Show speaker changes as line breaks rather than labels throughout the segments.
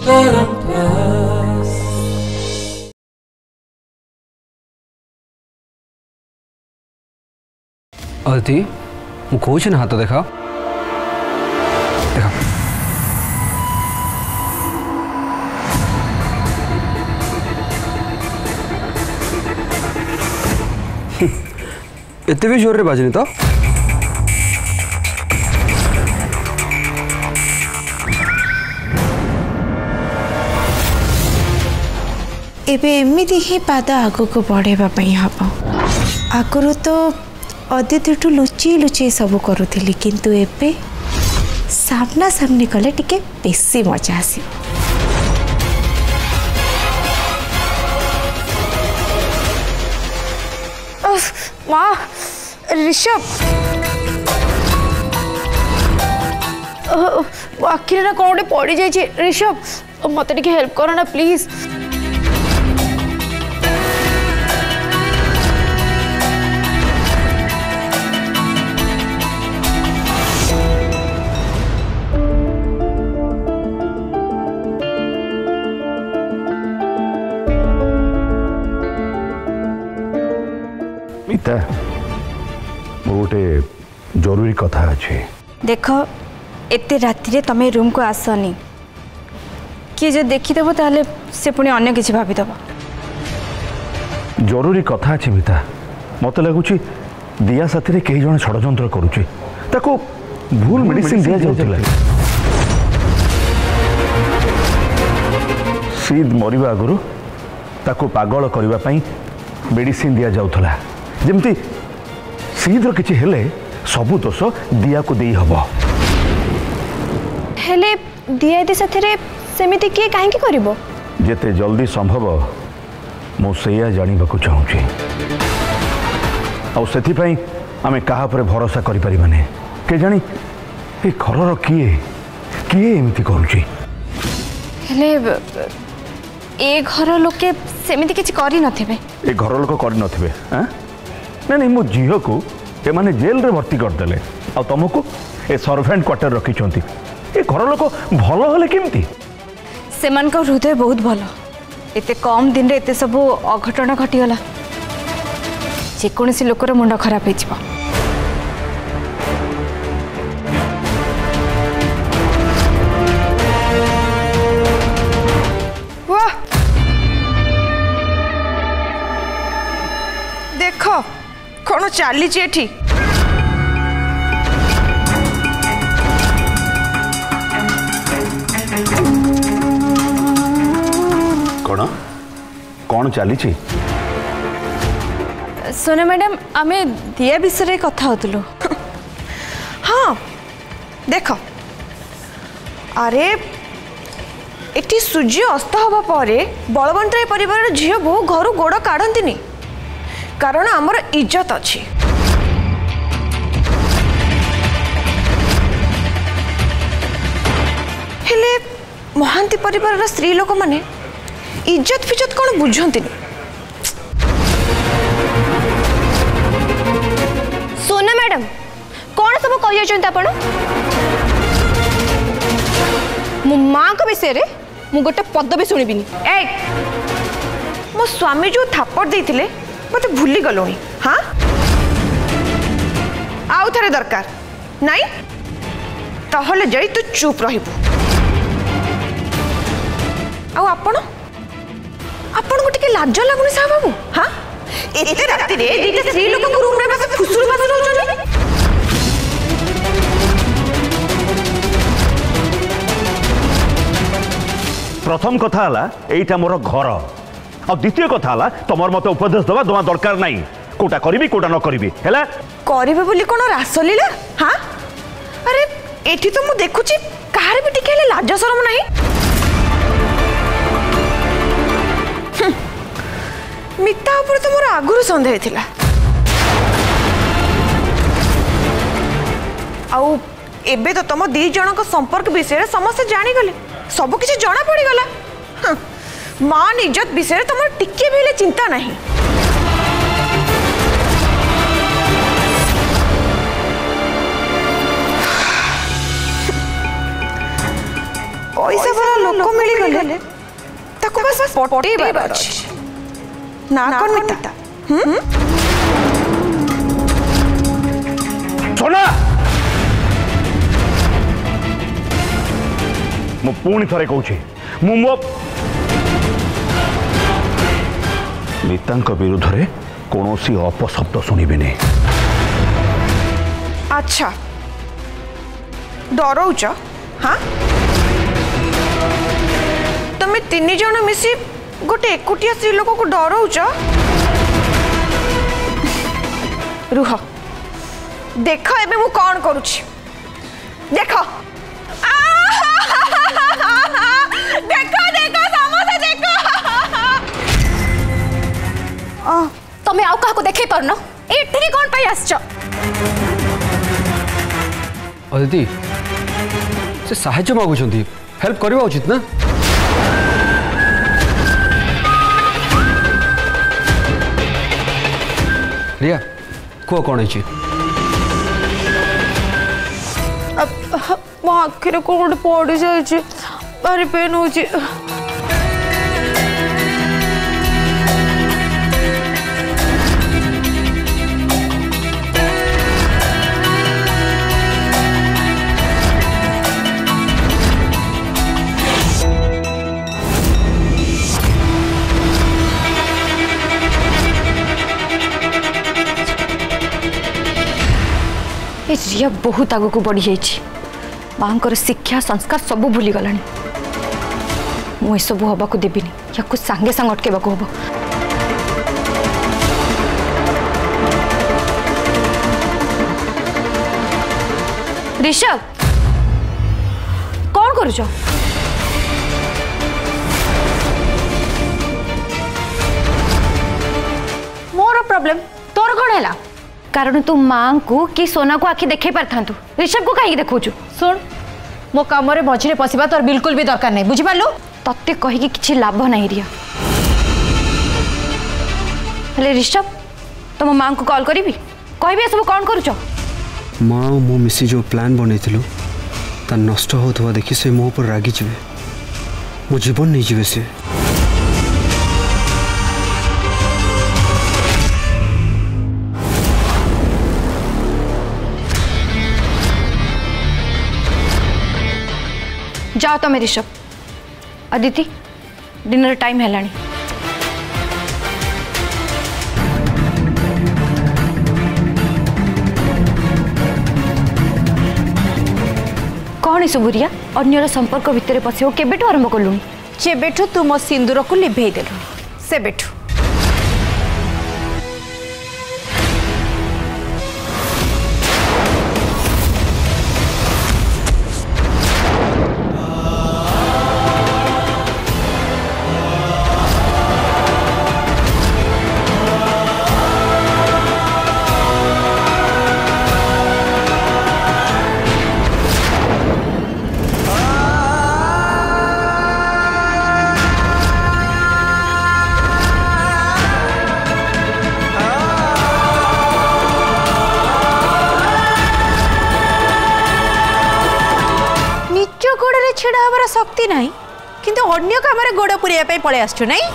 अदिति मु कौन ना हाथ देखा देखा एते भी जोर रे बाजनी तो
एबे एमिति ही पाद आगो को बढ़ेबा पई हबो आगुरु तो अदितिठू लुची लुची सब करूथिली किंतु एबे सामना सामने कले टिके बेसी मजा आसी
माँ ऋषभ आखिर ना कौन पड़ जाए ऋषभ मत हेल्प करो ना प्लीज
मिता गोटे जरूरी कथा अच्छे
देख एते राति तमें रूम को आसनी किए जो देखीदेव ताले से पुणी अन्य किसी भावीदेव
जरूरी कथा अच्छे मिता मत लगुच दिया साथी कई जन षड्यंत्र करुचे ताको भूल मेडिसिन दिया जाउथिला सीध मरिबा आगुरु ताको पागल करबा पई मेडिसिन दिया जाउथला जमती सीधर किछि हेले सबु दोष दिया को देई हबो
हेले दिया दे साथरे सेमिति के काहे की करबो
जेते जल्दी संभव मो सेया जानिबा को चाहूची आ सेथि पई आमे कहा पर भरोसा करि पारि माने के जानी ए घरर किए किए एमिति करूची
हेले ए घर लोके सेमिति किछि करि नथिबे
ए घर लोक करि नथिबे हां नहीं नहीं मो झील को ए माने जेल रे भर्ती करदेले आ तुमको ए सर्वेंट क्वार्टर रखी ए घर लोक भल होले केमती
सेमान का हृदय बहुत भल एते कम दिन रे एते सब अघटन घटीगला जेकोसी लोकर मुंड खराब हो
देख कौन चली एठी
कौन कौन चली
सोना मैडम आमे दिया विषय कथा होतलो
हाँ देख अरे एटी सूर्य अस्त हवा परे बलवंत परिवार झील बो घर गोड़ काढ़ंतिनी कारण आमर इज्जत अच्छी हेले महांती परिवार स्त्री लोक माने इज्जत फिज्जत कौन बुझंती
सोना मैडम कौन सब कही आपण मो माँ को विषय रे मु गोटे पद भी सुनिबिनी
ए मो स्वामी जो थापड़ देइथिले मते भूली गलोनी हाँ आउ थरे दरकार नहीं तहले जाई तू चुप रहिबू आउ आपण को टिके लाज लागुनी सा बाबू हाँ एते राती रे दीटा स्त्री लोक को रूम रे बस फुसुर फासुर होचनी
प्रथम कथा हला एइटा मोर घर और द्वितीय कथा हला तमर मते उपदेश दवा दवा दरकार नहीं कोटा करिवि कोटा न करिवि हैला
करिवे बोली कोन रासलीला हाँ अरे एठी तो मु देखुची काहे भी टिके ले लाज शरम नहीं मिता ऊपर तो मोर आगुरु संदेह थिला आउ एबे तो तुम दी जन को संपर्क विषय समस्त जानी गले सब किसी जना पड़ी गला मान इज्जत विषय तुम टिके भी चिंता नहीं पैसा वाला लोक मिली गले पटेबार अछि ना कोन मिता
सोना मु पुणी थरे कहूँ मु मो मितांक विरुद्ध रे कौनसी अपशब्द शुणिबिनी।
अच्छा डरौच हाँ तुम तीन जन मिसी गोटे एकुटिया स्त्री लोक को डरौच रुह देख एबे मु कौन करुछि देख देखो देखो समोसा देखो
तमे आउ काको देखै परन एठिके कोन पई आछछ
अदिति से साहाय्य मागुछंती हेल्प करबा उचित ना। रिया को कौन है
मो आखिर को गोटे पड़ जाए भारी पेन हो
रिया बहुत आगक बढ़ी जाइए माँ शिक्षा संस्कार सब भूली गला मु सब हवा को देविनी या सांगे सांग अटकेबा को हम। ऋषभ कौन करुच मोर प्रॉब्लम तोर कौन है कारण तू माँ को कि सोना को आखि देखे पार था ऋषभ को कहीं देखु
सुन मो कम मझे पशिबा तोर बिल्कुल भी दरकार नहीं बुझिपारू
तत्ते कहीकि किछि लाभ नहीं रिया हेले ऋषभ तुम माँ को कॉल करी कह सब कौन करुच
माँ मो मिसी जो प्लान बनई ता नष्ट होता देखी से मो पर रागी जाए मो जीवन नहीं जाए से
जाओ तुम ऋषभ अदिति डिनर टाइम है कौन सुबुरिया अन्यर संपर्क भितर पशे केबेठू आरंभ कलुनी
जेबेठू तू मो सिंदूर को लिभेई देलु से बेठू
छेड़ा हमारा शक्ति नहीं किंतु अन्य काम गोड़ पुरिया पड़े आसु नहीं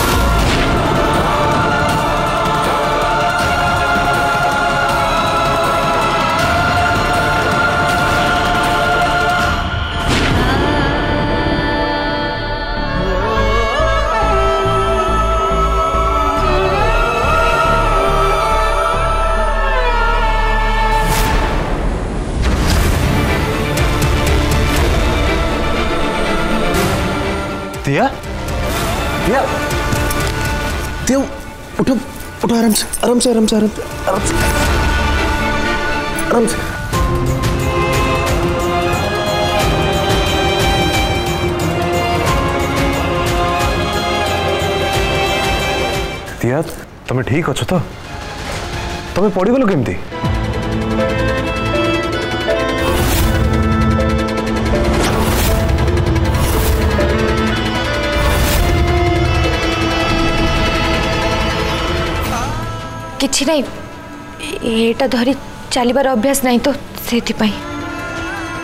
दिया दिया दिया उठो उठो आराम से आराम से आराम से आराम से आराम से आराम से दिया तुम्हें ठीक अच्छो तो तुम्हें पड़गल केमती
किछि नहीं एटा धरी चलिबार अभ्यास नहीं तो सेति पई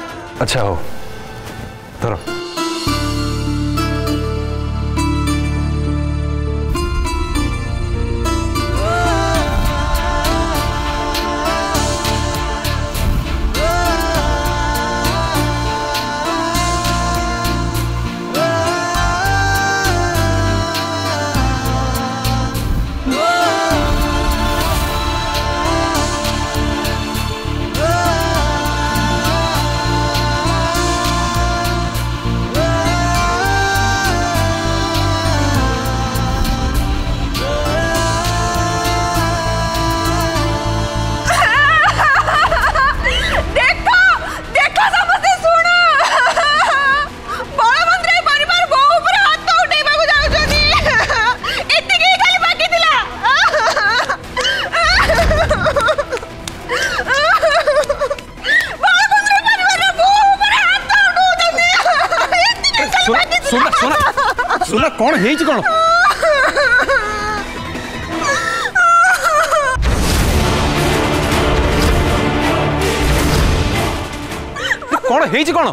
अच्छा हो धर सुना कौन है कौन कौन है कौन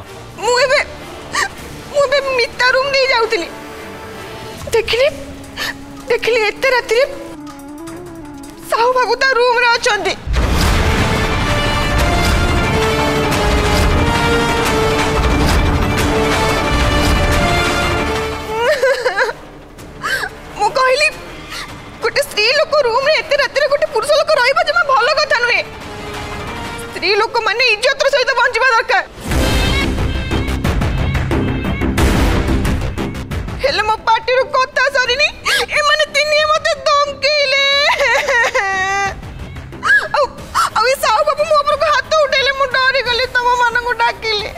मुझे मिता रूम नहीं जाऊली देखली देखली एते राति साहू बाबू ता रूम रे अछंती मु कहली गोटे स्त्री लोक रूम रे एते राति गोटे पुरुष लोक रहिबा जमा भलो कथा नुहे स्त्री लोक माने इज्जत रो सहित बंचिबा दरकार हेले मो पार्टी रो कथा सरीनी ए माने तिनी मते धमकेले अब ई साहू बाबू मो ऊपर को हाथ उठेले मु डरी गली तम मन को डाकिले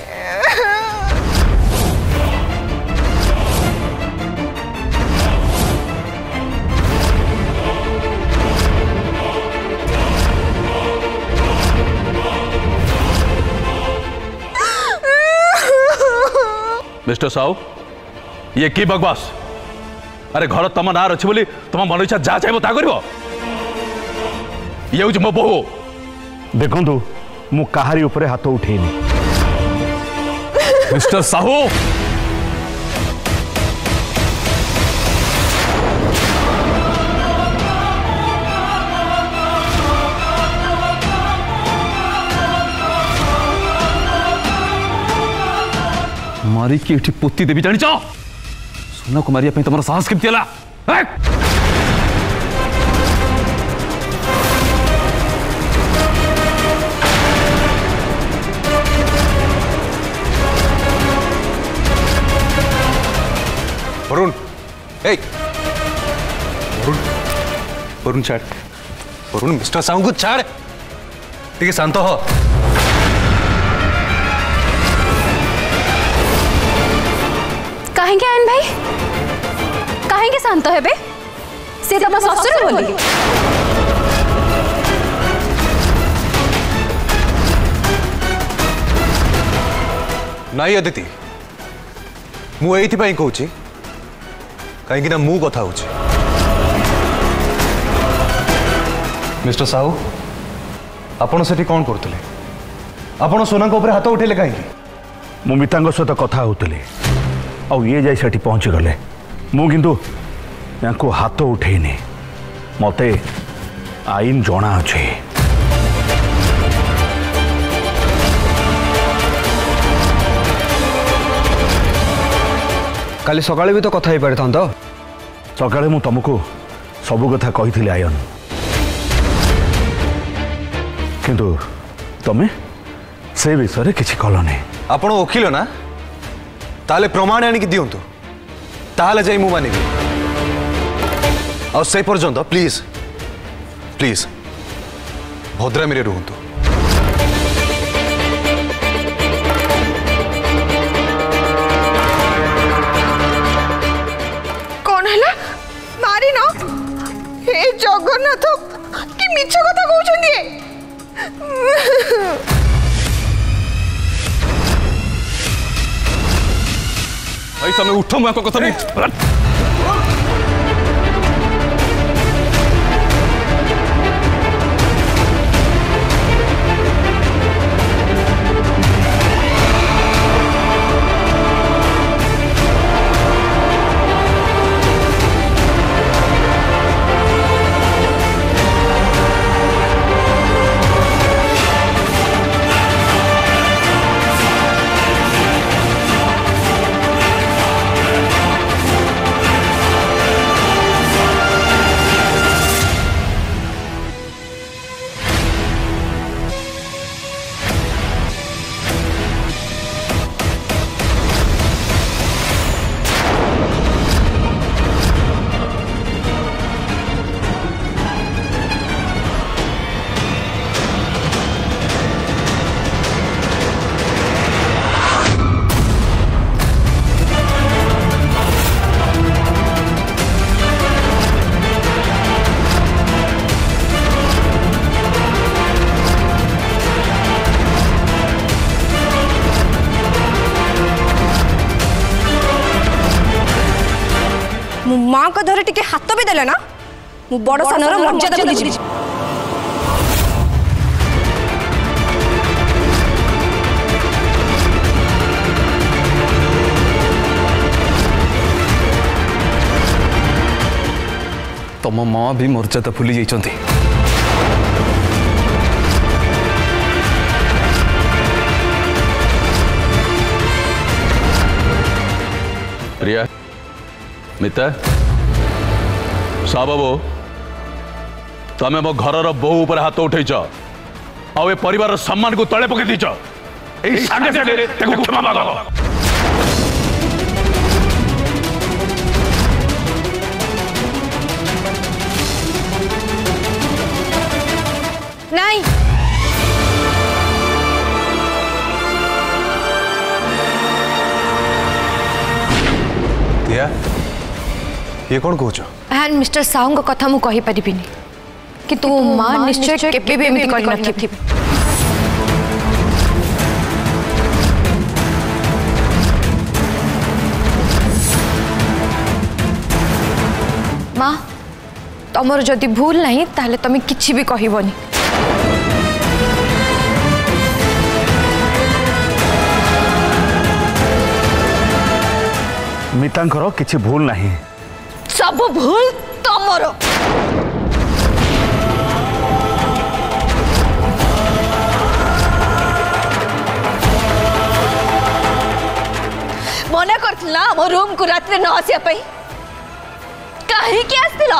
मिस्टर साहू ये की बकवास अरे घर तुम ना अच्छी बोली तुम मन इच्छा जहाँ चाहिए ता कर ये हूँ मो बहु देखु मु कहारी उपरे हाथ उठेनी मिस्टर साहू मारी की एठी पोती देवी जानी सोना को मारिया तुम साहस केमती है
वरुण ए वरुण वरुण छाड़ वरुण मिस्टर साहू को छाड़ टिके शांत हो
कहेंगे आयन भाई कहेंगे शांत है बे से तम ससुर बोली
नाई अदिति मु एथि पई कहूची कहीं ना मु कथा होची मिस्टर साहू आपण सेठी कौन करतले आपण सोना को ऊपर हाथ उठेले कहीं
मु मितांग सहित कथा होतले आ ये जाई सेठी पहुंची गले मु किंतु याको हाथ उठेनी मते आईन जणा अछि
काली सकाळे भी तो कथा ही पारि था
सकाळे मु तुमको सब कथा कही आयन किंतु तमे से विषय किछि कलनी
आपण वकील ना ताले प्रमाण आनिक दियंतु ताले जाई मु मानिबी आ से पर्यंत प्लीज प्लीज भद्रामी रे रुहंतु
कौन है मारी न हे जगन्नाथ कि मिछ कथा कहउछन्ती
भाई समय उठो मैं कथा नहीं
मो माँ को धरे टिके हाथ भी देले ना मु बड़ सानर मर्यादा भूली जी।
तुम माँ भी मर्यादा भूली जाइछंती।
प्रिया मिता साबाबू तमें मो घर बहु पर हाथ उठे आ परिवार सम्मान को तले पकई दीच क्षमा मांग।
नहीं
दिया ये कौन कहो
एंड मिस्टर साहू को कथा मु कहि परिबिनी किंतु मां निश्चय केबे भी एमिति करि नथि। मां तमर जदि भूल नहीं ताले तमे किछि भी कहिबनी।
मितांकर किछि भूल नहीं
सब भूल तमर। मना करथिला मो रूम को रात न आसिया पई काहे के आस्तिलो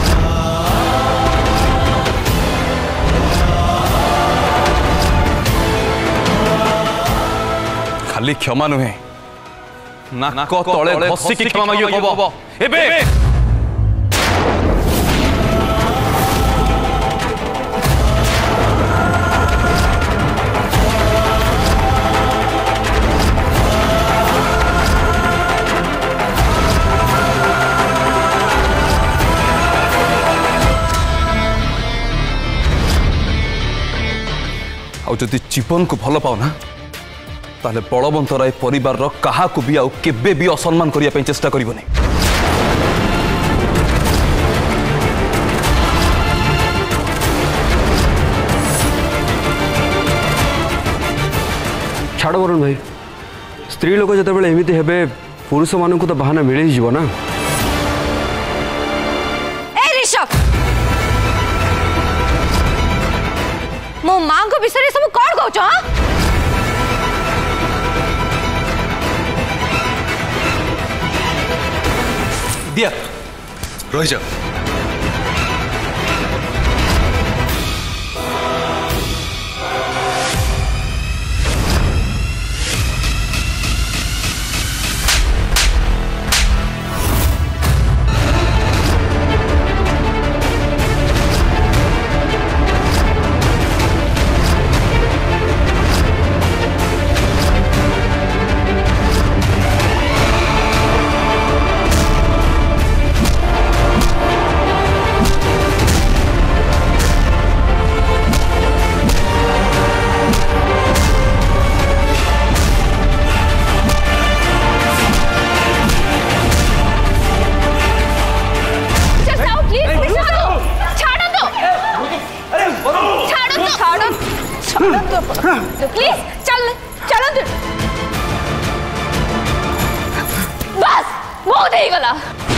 खाली क्षमा नुहे नाक तले घसिकी क्षमा मागियो कहबो एबे आउ जदि जीवन को भल पाओ ना ताले बलवंत राय परिवार क्या भी आउ केबे भी असम्मान करने चेष्टा करबनी।
छाड़ वरुण भाई स्त्री लोक जो एमती हे पुरुष मान तो बाहाना मिल ही ना।
मो मां को विषय सब कौन कहछ
दिया रही जा
प्लीज चल चलो बस बहुत ही गला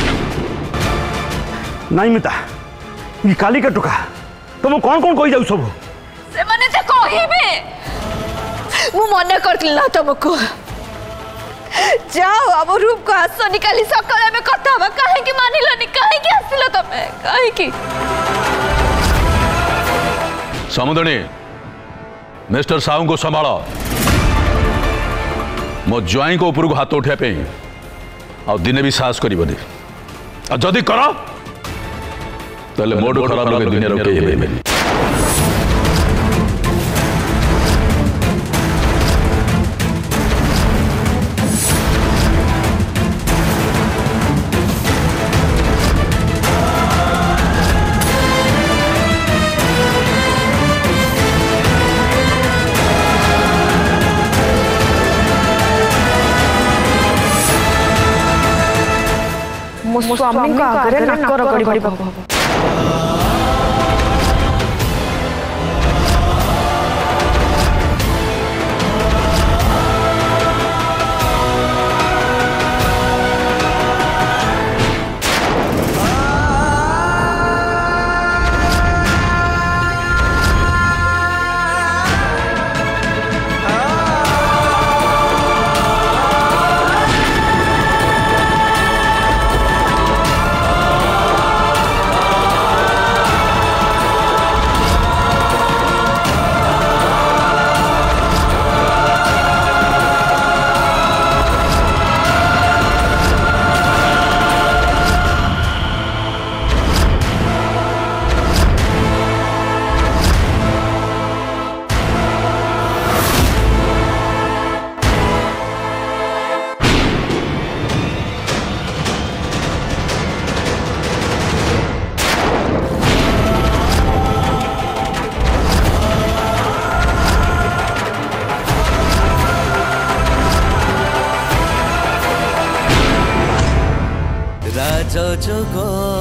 नहीं मिता ये काली का टुका तुम कौन कौन कही जाऊ सब
से माने से कहिबे मु मने करथिल ना तुमको जाओ अब रूम को आसो निकाली सकाळे में कथा बा काहे की मानिलनी काहे की आसिलो तमे काहे की
समुद्रनी मिस्टर साहू को संभाल मो ज्वाई को ऊपर को हाथ उठा पे आ दिने भी साहस करबनी आ जदी कर तले मोड खराब लोग दुनिया रोके हेबे।
मो स्वामी को आगे नाक रगड़ी हबो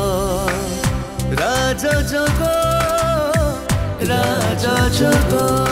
राजा जोगो